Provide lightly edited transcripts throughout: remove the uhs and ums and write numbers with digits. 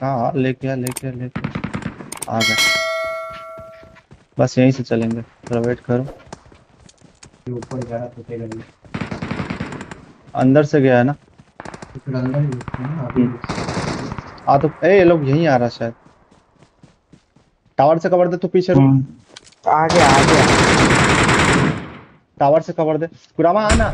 हाँ लेके आ लेके आ लेके आ गए। बस यहीं से चलेंगे, थोड़ा वेट करो। ऊपर जा रहा तो तेरे लिए अंदर से गया है ना। फिर अंदर ही घुसते हैं ना अभी हम्म। तो ये लोग यहीं आ रहा शायद। टावर से कवर दे, तू पीछे रुक। आ गया आ गया। टावर से कवर दे, कुरामा आना।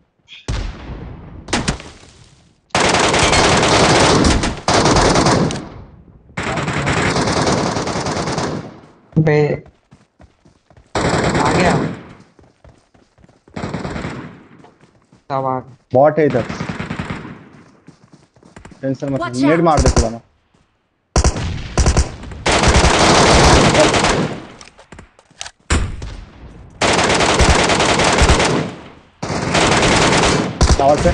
बे आ गया। सब आ गया। बॉट है इधर, टेंशन मत ले, Watch नेट मार out! दे कुरामा। चल टावर पे,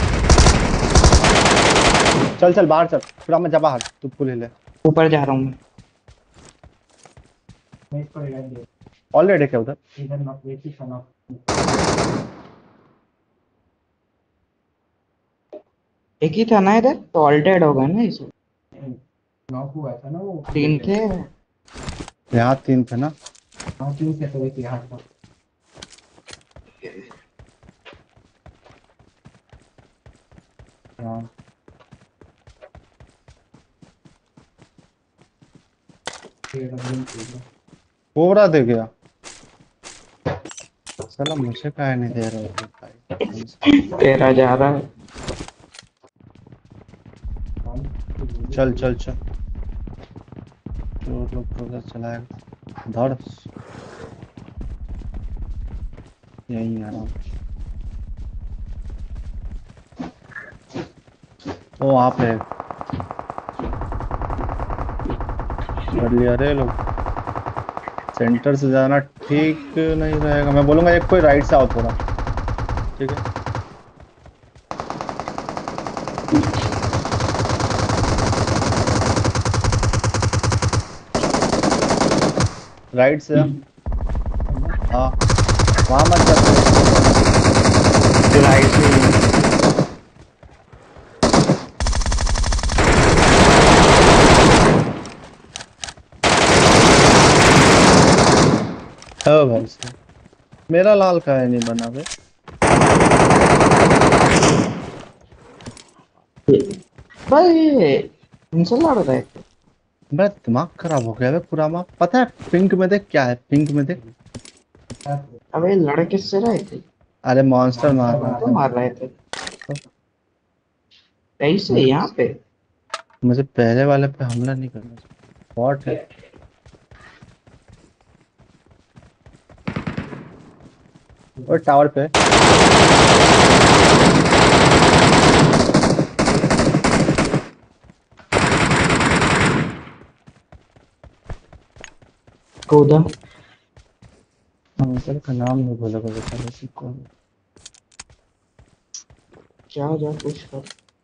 चल चल बाहर चल। कुरामा जा बाहर, तू पुल हिले। ऊपर जा रहा हूँ मैं। मैं इस पर रहने दे ऑलरेडी क्या उधर। इधर ना वेट ही खाना एक ही था ना इधर, तो ऑल्टेड हो गए ना इसे। नॉक हुआ था ना वो तीन थे। यहाँ 3 थे ना। हाँ तीन से तो एक यहाँ था हाँ कोबरा दे गया। साला मुझे काहे नहीं दे रहे हो भाई। तेरा जा रहा है। चल चल चल, जो लोग प्रोग्रेस चलाएगा धड़। यहीं आ रहा हूँ। ओ वहाँ पे कर लिया रे लोग। सेंटर से जाना ठीक नहीं रहेगा, मैं बोलूंगा एक कोई राइट से आओ थोड़ा। ठीक है, राइट से आ। हाँ वहाँ मत जा तू। राइट से। है भाई से मेरा लाल काहे नहीं बना बे। भाई तुमसे लड़ रहे थे। मेरा दिमाग खराब हो गया है पूरा। माँ पता है पिंक में देख क्या है, पिंक में देख। अबे लड़ किससे रहे थे? अरे मॉन्स्टर मार रहा तो था। मार रहे थे। तो कैसे मुझे यहाँ पे? मुझे पहले वाले पे हमला नहीं करना चाहिए, बॉट है। और टावर पे कूदा। अंकल का नाम नहीं बोलेगा बेटा किसी को। जा जा कुछ कर।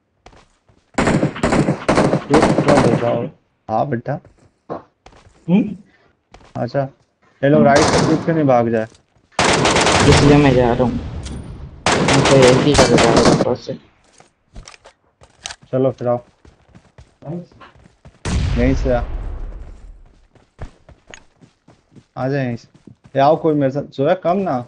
एक बार हो जाओ। हाँ बेटा। हम्म। अच्छा ये लोग राइट से पीछे नहीं भाग जाए। इसलिए मैं जा रहा हूँ। मैं तो एक ही जगह जा रहा हूँ ऊपर से। चलो फिर आओ, यहीं से आ जाए यहीं से। ये आओ कोई मेरे साथ, जो है कम ना।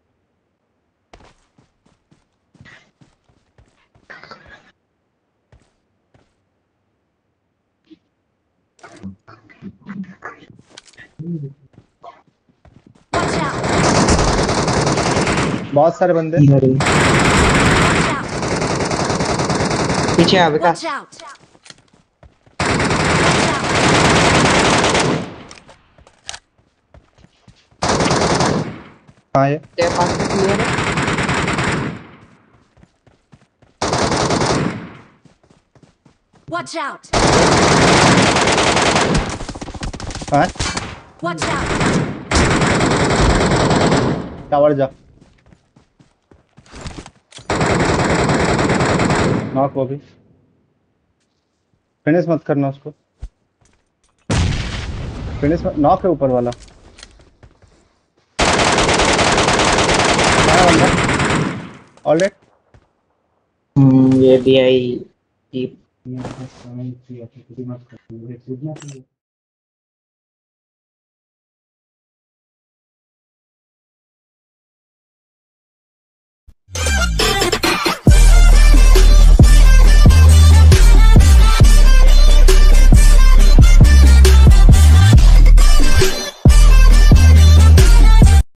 Watch out! बहुत सारे बंदे। इधर ही। Watch out! पीछे आ Watch विकास। out! Watch out! हाँ ये तेरे पास से क्लियर है। Watch out! हाँ Watch out! टावर जा। नॉक वो भी, फिनिश मत करना उसको। फिनिश मत, नॉक है ऊपर वाला। कहाँ है बंदा? ऑलरेडी ये भी आई। ये ऐसा समय किया था कि मत कर, मुझे कूदना चाहिए।